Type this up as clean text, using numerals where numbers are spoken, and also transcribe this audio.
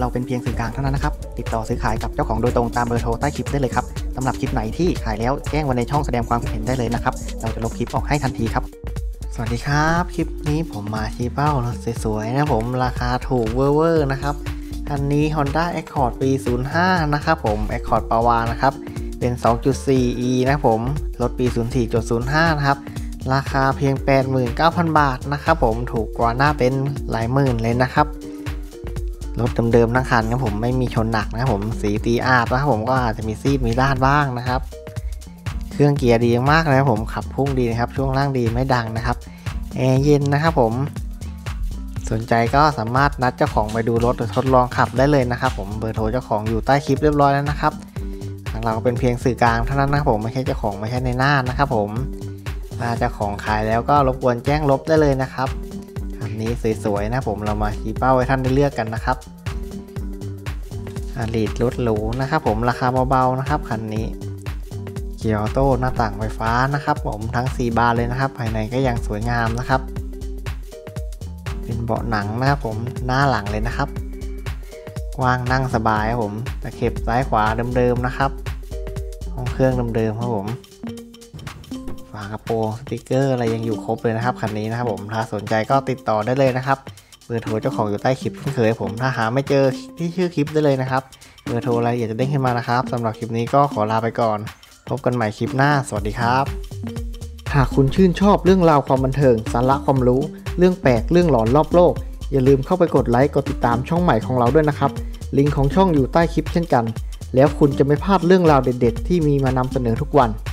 เราเป็นเพียงสื่อกลางเท่านั้นนะครับติดต่อซื้อขายกับเจ้าของโดยตรงตามเบอร์โทรใต้คลิปได้เลยครับสำหรับคลิปไหนที่ขายแล้วแจ้งไว้ในช่องแสดงความคิดเห็นได้เลยนะครับเราจะลบคลิปออกให้ทันทีครับสวัสดีครับคลิปนี้ผมมาชี้เป้ารถสวยๆนะผมราคาถูกเวอร์นะครับคันนี้ Honda Accord ปี 05 นะครับผม Accord ปาวานะครับเป็น 2.4e นะผมรถปี 04.05 นะครับราคาเพียง 89,000 บาทนะครับผมถูกกว่าหน้าเป็นหลายหมื่นเลยนะครับรถเดิมๆทั้งคันครับผมไม่มีชนหนักนะครับผมสีตีอาดนะครับผมก็อาจจะมีซีดมีด้านบ้างนะครับเครื่องเกียร์ดีมากนะครับผมขับพุ่งดีนะครับช่วงล่างดีไม่ดังนะครับแอร์เย็นนะครับผมสนใจก็สามารถนัดเจ้าของไปดูรถหรือทดลองขับได้เลยนะครับผมเบอร์โทรเจ้าของอยู่ใต้คลิปเรียบร้อยแล้วนะครับทางเราเป็นเพียงสื่อกลางเท่านั้นนะครับผมไม่ใช่เจ้าของไม่ใช่ในหน้านะครับผมถ้าเจ้าของขายแล้วก็รบกวนแจ้งลบได้เลยนะครับคันนี้สวยๆนะผมเรามาชี้เป้าให้ท่านได้เลือกกันนะครับอลีดรถหรูนะครับผมราคาเบาๆนะครับคันนี้เกียร์ออโต้หน้าต่างไฟฟ้านะครับผมทั้ง4บานเลยนะครับภายในก็ยังสวยงามนะครับเป็นเบาะหนังนะครับผมหน้าหลังเลยนะครับกว้างนั่งสบายครับผมตะเข็บซ้ายขวาเดิมๆนะครับห้องเครื่องเดิมๆครับผมฝากระโปรงสติ๊กเกอร์อะไรยังอยู่ครบเลยนะครับคันนี้นะครับผมถ้าสนใจก็ติดต่อได้เลยนะครับเบอร์โทรเจ้าของอยู่ใต้คลิปเช่นเคยผมถ้าหาไม่เจอที่ชื่อคลิปได้เลยนะครับเบอร์โทรรายละเอียดจะเด้งขึ้นมานะครับสำหรับคลิปนี้ก็ขอลาไปก่อนพบกันใหม่คลิปหน้าสวัสดีครับหากคุณชื่นชอบเรื่องราวความบันเทิงสาระความรู้เรื่องแปลกเรื่องหลอนรอบโลกอย่าลืมเข้าไปกดไลค์กดติดตามช่องใหม่ของเราด้วยนะครับลิงก์ของช่องอยู่ใต้คลิปเช่นกันแล้วคุณจะไม่พลาดเรื่องราวเด็ดๆที่มีมานำเสนอทุกวัน